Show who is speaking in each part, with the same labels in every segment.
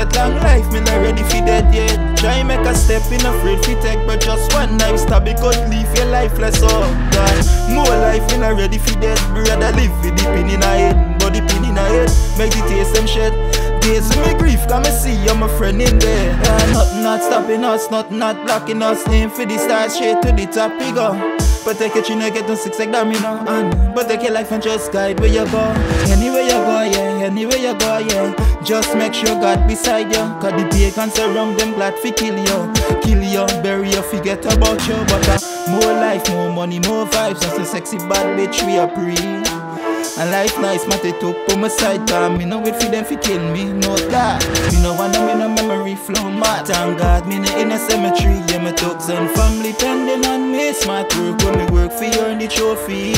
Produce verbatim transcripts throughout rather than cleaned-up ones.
Speaker 1: yet. Long life, me not ready for that yet. Try make a step in afraid fi take, but just one knife stab it, could leave your lifeless. Oh God, more life, me not ready for that. Me rather live with the pin in a head, but the pin in a head make the taste them shed. Days with me grief, come and see you're my friend in there. Yeah, nothing not stopping us, nothing not blocking us. Aim for the stars, straight to the top we go. But take your chin and get on six like that, me no and but take your life and just guide where you go. Anywhere you go, yeah, anywhere you go, yeah. Just make sure God beside you, cause the pagans around them glad fi kill you. Kill you, bury you, forget about you. But uh, more life, more money, more vibes. And so sexy bad bitch we a pre. And life nice, man, they took on my side time. Me no wait for them fi kill me, no that. Me no want them in a memory flow, mad. Thank God, me no in a cemetery. Yeah, my thugs and family pending on me. Smart work when me work for you earn the trophy.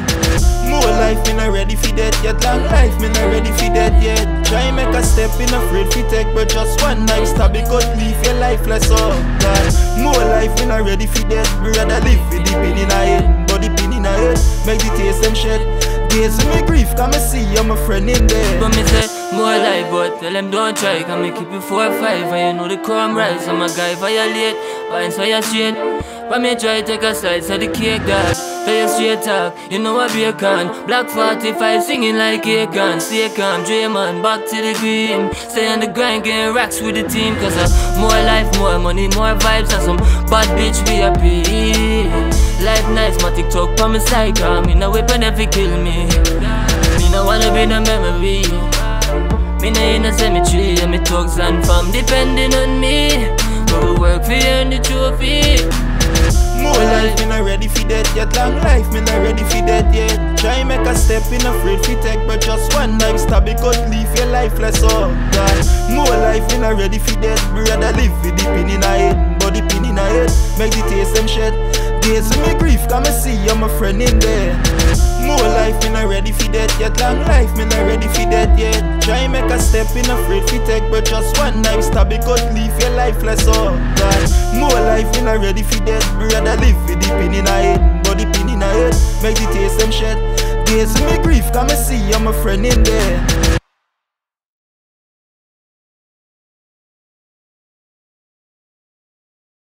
Speaker 1: More life, me not ready for that yet. Long life, me not ready for that yet. Try make a step in afraid fi take, but just one knife stab it, could leave your lifeless. Oh God, more life, me not ready for that. Me rather live with the pin in a head, but the pin in a head make the taste them shed. Days with me grief, come and see you're my friend in there.
Speaker 2: But me say, more life, but tell them don't try. Can me keep it four or five, and you know the crime rise. I'm a guy violate, vines fire straight. But me try take a slice of the cake, dog. Tell you straight talk, you know I be a con. Black forty-five singing like a gun. Stay calm, dream on, back to the green. Stay on the grind, getting racks with the team. Cause uh, more life, more money, more vibes. And some bad bitch we happy. Life nice, my TikTok on my side. Cause me no weapon if it kill me. Me no wanna be no memory. Me no in a cemetery. And me thugs and fam depending on me. But we work for you and the trophy.
Speaker 1: More life, me not ready for that yet. Long life, me not ready for that yet. Try make a step in afraid fi take, but just one knife stab it, could leave your lifeless. Oh God, more life, me not ready for that. Me rather live with the pin in a head, but the pin in a head make the taste them shed. Days with me grief, come and see you're my friend in there. More life, me not ready for that yet. Long life, me not ready for that yet. Try make a step in afraid fi take, but just one knife stab it, could leave your lifeless. Oh God, more life, me not ready for that. Me rather live with the pin in a head, but the pin in a head make the taste them shed. Days with me grief, come and see you're my friend in there.